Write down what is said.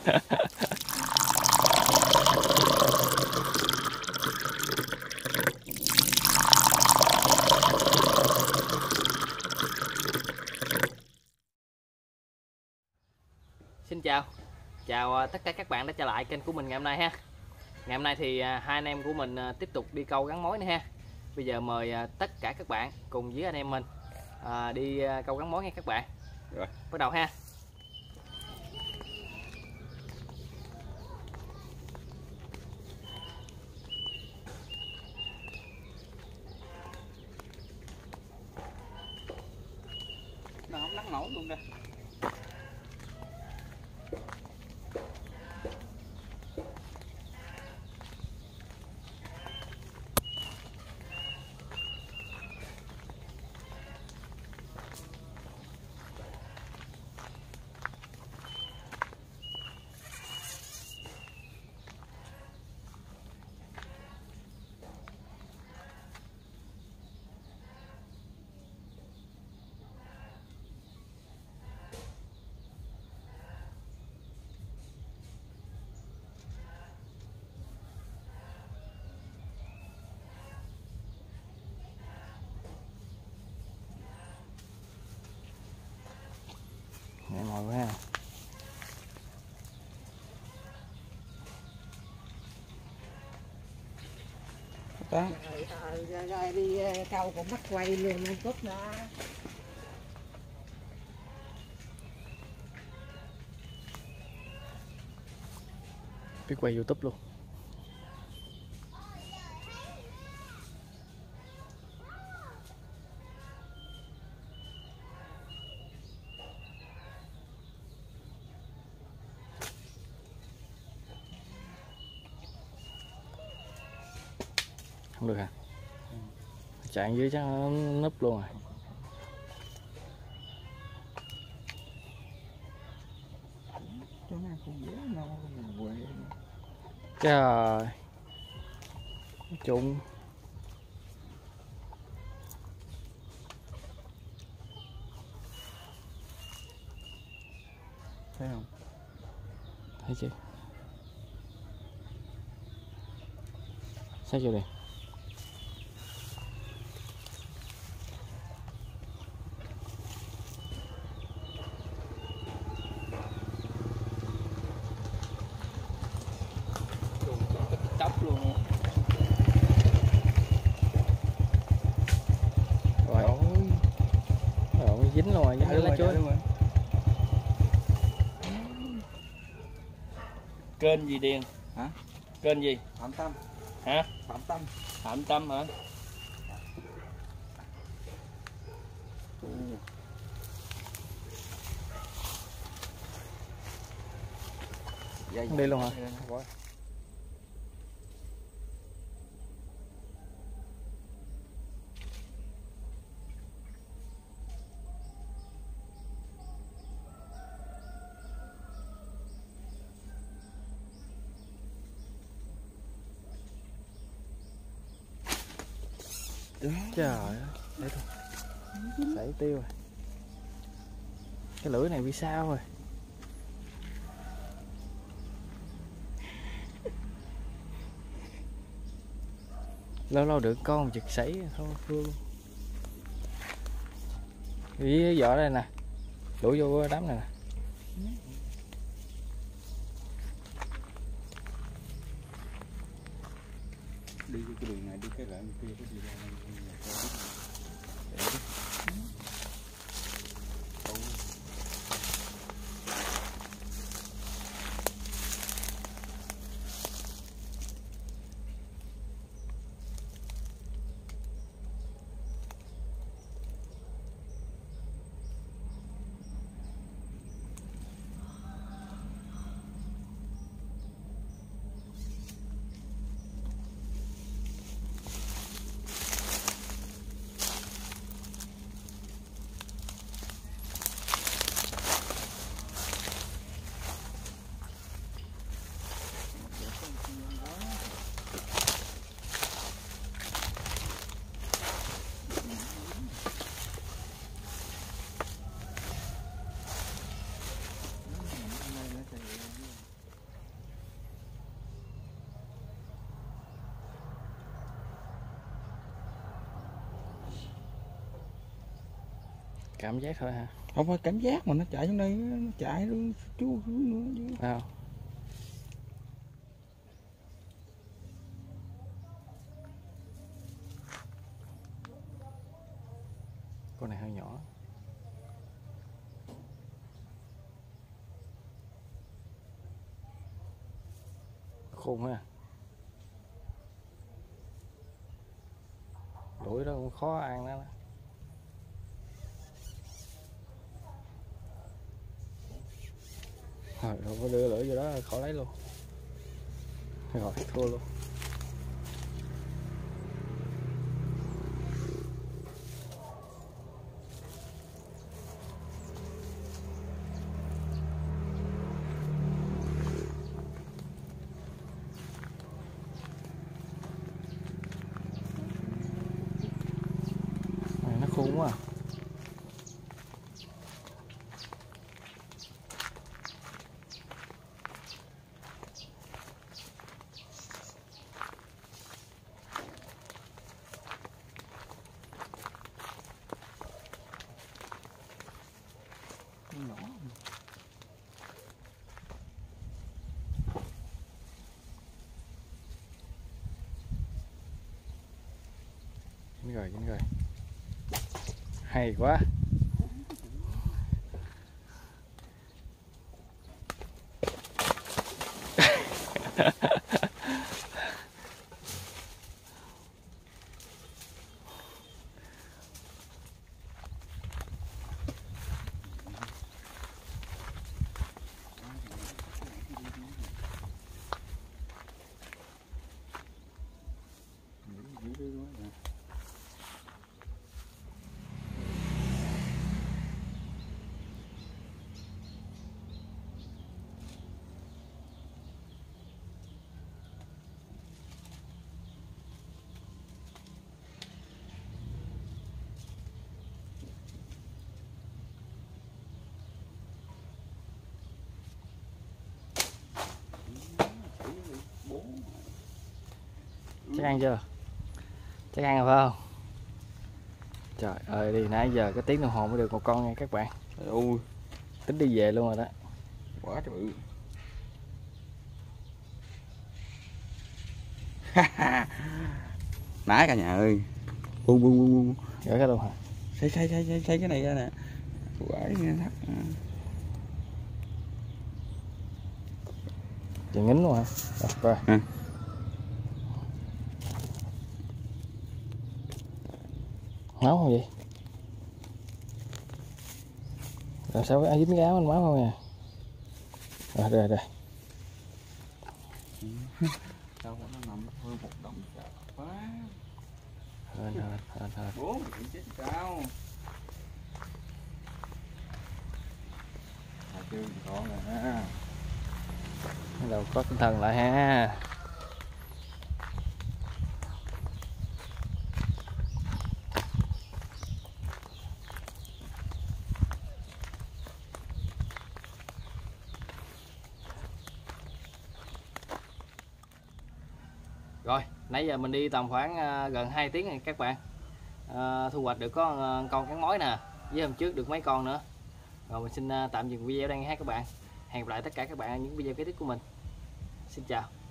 Xin chào tất cả các bạn đã trở lại kênh của mình ngày hôm nay ha. Ngày hôm nay thì hai anh em của mình tiếp tục đi câu gắn mối nữa ha. Bây giờ mời tất cả các bạn cùng với anh em mình đi câu gắn mối nha các bạn. Rồi, bắt đầu ha. Nó không nắng nổi luôn đây. Nghe mồi quá ha. Đó. Rồi đi câu cũng bắt quay luôn luôn cút đó. Biết quay YouTube luôn. Không được hả? Chạy dưới chắc nó núp luôn rồi. Trời trúng. Thấy không? Thấy chưa? Sao chưa đây? Chóc luôn. Rồi dính luôn rồi, dính lá chuối. Kênh gì Điền? Hả? Kênh gì? Phạm Tâm. Hả? Phạm Tâm. Phạm Tâm hả? Đi luôn hả? Trời ơi, để thôi. Sảy tiêu rồi. Cái lưỡi này bị sao rồi? Lâu lâu được con chực sảy thôi luôn. Ý vỏ đây nè. Đuổi vô đám này nè. Đi cái đường này đi cái lại kia cái gì đây. Cảm giác thôi hả? Không phải cảm giác mà nó chạy xuống đây, nó chạy luôn chú nữa chứ. Wow. Con này hơi nhỏ. Khôn ha. Đuổi đó cũng khó ăn đó. Rồi không có đưa lửa vô đó khỏi lấy luôn. Rồi thua luôn. Này nó khôn quá à. Nhỏ. Dính rồi. Hay quá. Chắc ăn chưa? Chắc ăn rồi phải không? Trời ơi, đi nãy giờ cái tiếng đồng hồ mới được một con nha các bạn. Ui, Tính đi về luôn rồi đó. quá trời bự. Nãy cả nhà ơi. Buông. Gửi cái luôn hả? Xây cái này ra nè. Quái thắt. Chị ngính luôn hả? Rồi. Ừ. Máu không vậy? Rồi sao cái dính cái áo anh máu không nè? Rồi. Đâu nó nằm hơn một đống quá. Hên. Bố mày chết sao? Chưa còn rồi ha. Bắt đầu có tinh thần lại ha. Rồi, nãy giờ mình đi tầm khoảng gần 2 tiếng rồi các bạn. Thu hoạch được có con cắn mối nè, với hôm trước được mấy con nữa. Rồi mình xin tạm dừng video đây nha các bạn. Hẹn gặp lại tất cả các bạn ở những video kế tiếp của mình. Xin chào.